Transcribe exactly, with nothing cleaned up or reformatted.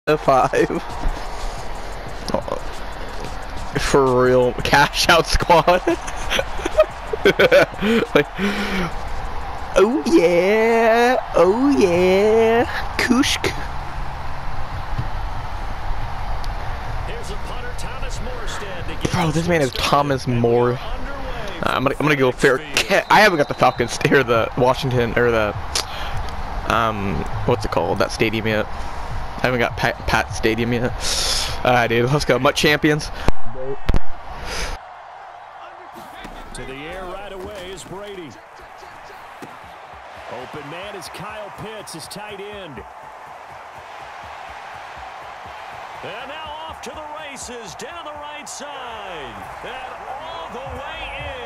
Five. Oh, for real, cash out squad. Like, oh yeah, oh yeah, Kushk. Bro, this man is Thomas More. Uh, I'm gonna, I'm gonna go fair. I haven't got the Falcons or the Washington or the um, what's it called? That stadium yet. I haven't got Pat, Pat Stadium yet. Alright, dude, let's go. Mutt champions. To the air right away is Brady. Open man is Kyle Pitts, his tight end. And now off to the races, down the right side. And all the way in.